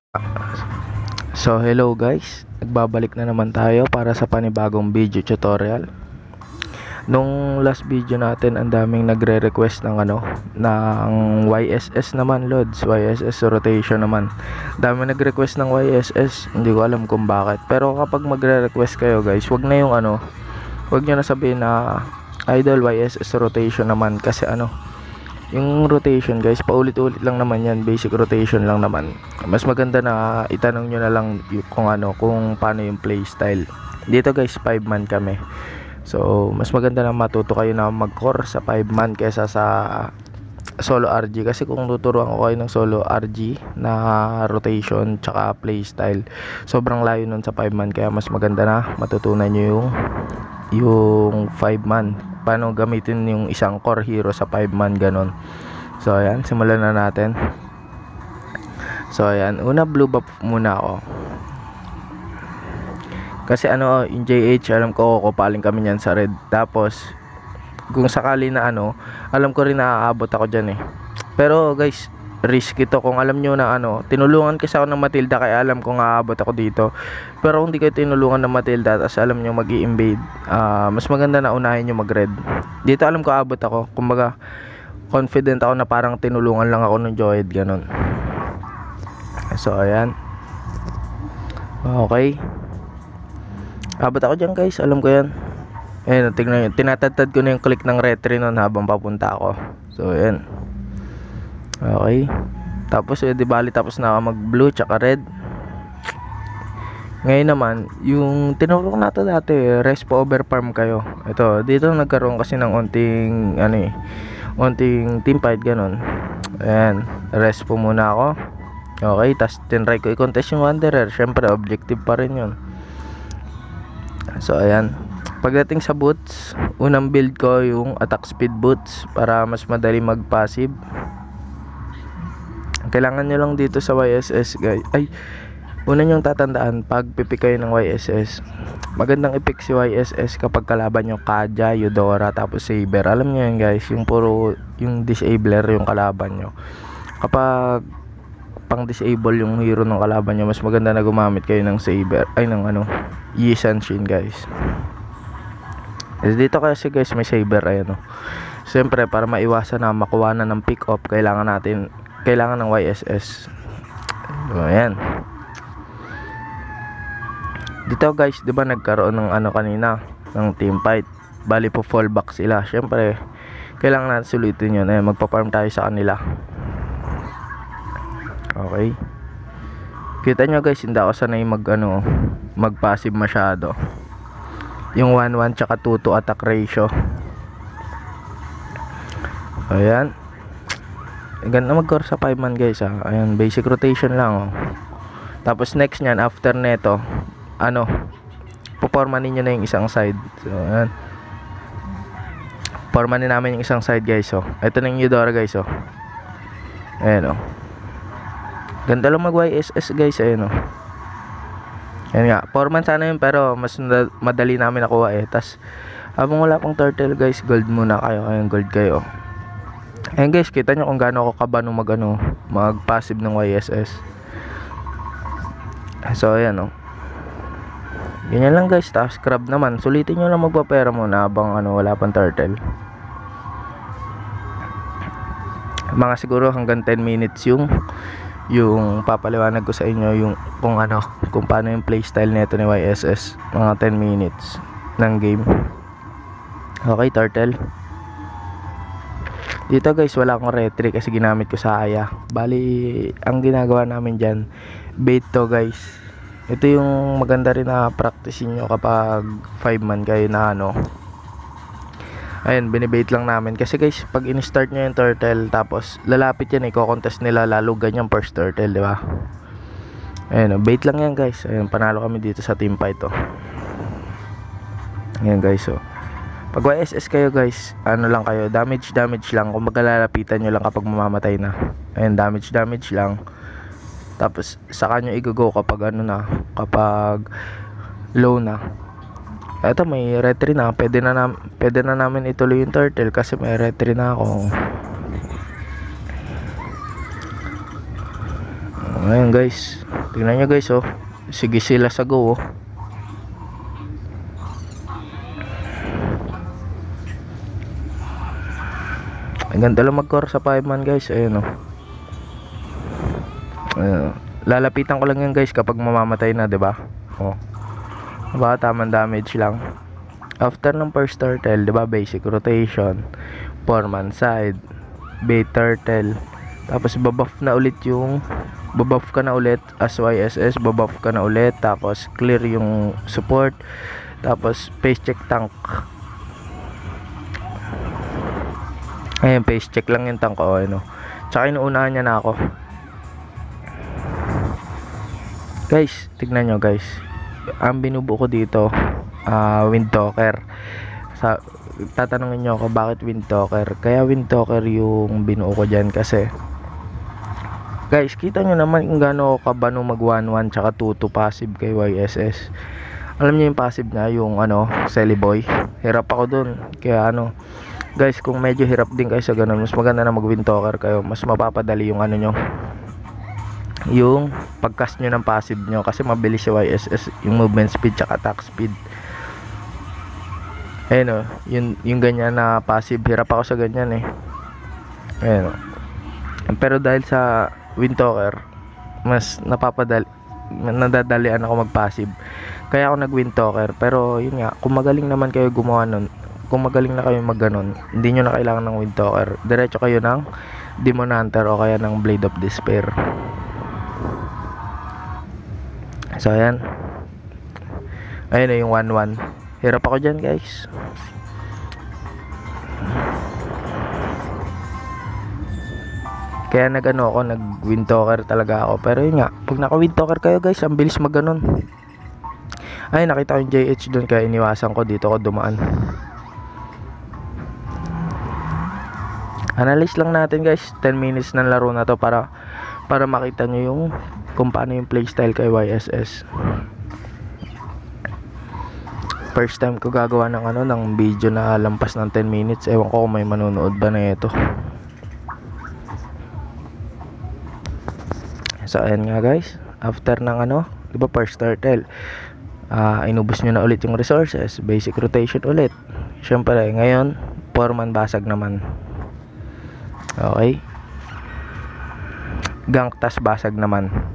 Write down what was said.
So hello guys, nagbabalik na naman tayo para sa panibagong video tutorial. Nung last video natin, ang daming nagre-request ng ng YSS naman, loads, YSS rotation naman. Dami nagre-request ng YSS, hindi ko alam kung bakit. Pero kapag magre-request kayo guys, wag na yung wag niyo na sabihin na idol YSS rotation naman, kasi yung rotation guys, paulit-ulit lang naman yan, basic rotation lang naman. Mas maganda na itanong nyo na lang kung paano yung playstyle. Dito guys, 5 man kami. So mas maganda na matuto kayo na mag-core sa 5 man kaysa sa solo RG, kasi kung tuturuan ko kayo ng solo RG na rotation tsaka playstyle, sobrang layo nun sa 5 man. Kaya mas maganda na matutunan nyo yung 5 man, paano gamitin yung isang core hero sa 5 man, ganon. So ayan, simulan na natin. So ayan, una blue buff muna ako, kasi yung JH, alam ko kukupaling kami niyan sa red. Tapos kung sakali na alam ko rin na aabot ako dyan eh. Pero guys, risk ito. Kung alam nyo na tinulungan kasi ako ng Matilda, kaya alam ko nga aabot ako dito. Pero kung di kayo tinulungan ng Matilda, tapos alam nyo mag-i-invade, mas maganda na unahin nyo mag-red. Dito alam ko aabot ako, kumbaga confident ako na parang tinulungan lang ako ng Joed, ganon. So ayan, okay, abot ako dyan guys, alam ko yan. Ayan, tignan nyo, tinatadtad ko na yung click ng retry nun habang papunta ako. So ayan, okay. Tapos di bali, tapos na ako mag blue tsaka red. Ngayon naman, yung tinuro ko nato dati, rest po over farm kayo. Ito, dito nagkaroon kasi ng onting onting team fight, ganon. Ayan, rest po muna ako. Okay, tas tinry ko i-contest yung Wanderer. Syempre objective pa rin yun. So ayan, pagdating sa boots, unang build ko yung attack speed boots para mas madali mag passive. Kailangan nyo lang dito sa YSS guys, una nyong tatandaan, pag pipick kayo ng YSS, magandang i-pick si YSS kapag kalaban nyo Kaja, Eudora, tapos Saber. Alam nyo yan guys, yung puro yung disabler yung kalaban nyo. Kapag pang disable yung hero ng kalaban nyo, mas maganda na gumamit kayo ng Saber, ng Yi Sanshin guys. Dito kasi guys may Saber, siyempre para maiwasan na makuha na ng pick up, kailangan ng YSS. So ayan, dito guys, di ba nagkaroon ng kanina ng team fight, bali po fallback sila. Siyempre kailangan natin sulitin yun. Ayan, magpa-farm tayo sa kanila. Okay, kita nyo guys, hindi ako sanay mag passive masyado. Yung 1-1 tsaka 2-2 attack ratio. Ayan, ganda mag-core sa 5 man guys Ayan, basic rotation lang Tapos next nyan, after neto, puporma ninyo na yung isang side. So ayan, porma namin yung isang side guys. Ito na yung Eudora guys. Ayan ganda lang mag YSS guys. Ayan ayan nga, 4 man sana yun, pero mas madali namin nakuha Tas habang wala pang turtle guys, gold muna kayo. Ayan, gold kayo. Ayan guys, kita nyo kung gaano ako kaba nung mag passive ng YSS. So ayan ganyan lang guys. Tapos crab naman, sulitin nyo lang magpapera muna habang wala pang turtle. Mga siguro hanggang 10 minutes yung papaliwanag ko sa inyo yung kung paano yung playstyle nito ni YSS. Mga 10 minutes ng game. Okay, turtle. Dito guys, wala akong retry kasi ginamit ko sa Aya. Bali, ang ginagawa namin dyan, bait to guys. Ito yung maganda rin na practicein nyo kapag 5 man kayo na Ayan, binibait lang namin. Kasi guys, pag in-start nyo yung turtle, tapos lalapit yan i-contest nila, lalo ganyan first turtle, di ba? Ayan, bait lang yan guys. Ayan, panalo kami dito sa team fight Ayan guys, pag YSS kayo guys, lang kayo, damage lang. Kung maglalapitan nyo lang kapag mamamatay na. Ayan, damage lang. Tapos saka nyo i-go kapag kapag low na. Eto, may retry na. Pwede na namin ituloy yung turtle kasi may retry na ako. Ayan guys, Tingnan nyo guys, oh. Sige sila sa go, oh. Ang ganda lang mag-core sa 5 man guys. Ayun, oh. Lalapitan ko lang yan guys kapag mamamatay na, 'di ba? Oh. Diba, tamang damage lang. After ng first turtle, 'di ba, basic rotation, 4-man side, bait turtle. Tapos babuff na ulit yung babuff ka na ulit as YSS, babuff ka na ulit, tapos clear yung support, tapos face check tank. Ayun, face check lang yung tank ko, ano. Tsaka inuunahan niya na ako. Guys, tignan nyo guys. Ang binubuo ko dito, wind talker. Tatanungin nyo ako bakit wind talker. Kaya wind talker yung binuo ko dyan kasi guys, kita nyo naman kung gaano kabano mag 1-1 tsaka 2-2 passive kay YSS. Alam nyo yung passive na yung Selly Boy. Hirap ako dun. Kaya guys, kung medyo hirap din kayo sa ganun, mas maganda na mag wind talker kayo. Mas mapapadali yung nyo, yung pagcast nyo ng passive nyo, kasi mabilis si YSS yung movement speed tsaka attack speed. Ayun, yung ganyan na passive, hirap ako sa ganyan ayun. Pero dahil sa wind talker, mas nadadalian ako mag passive, kaya ako nag wind talker. Pero yun nga, kung magaling naman kayo gumawa nun, kung magaling na kayo mag ganon, hindi nyo na kailangan ng wind talker, diretso kayo ng Demon Hunter o kaya ng Blade of Despair. So ayan, ayun na yung 1-1. Hirap ako dyan guys. Kaya nag wind talker talaga ako. Pero yun nga, pag naka wind talker kayo guys, ang bilis mag ganon. Ay, nakita ko yung JH dun, kaya iniwasan ko, dito ko dumaan. Analyze lang natin guys, 10 minutes ng laro na to para makita nyo yung kung paano yung playstyle kay YSS. First time ko gagawa ng video na lampas ng 10 minutes. Ewan ko kung may manonood ba na ito. So ayan nga guys, after ng di ba, first turtle, inubos nyo na ulit yung resources, basic rotation ulit. Syempre ngayon 4-man basag naman. Okay, gank tas basag naman.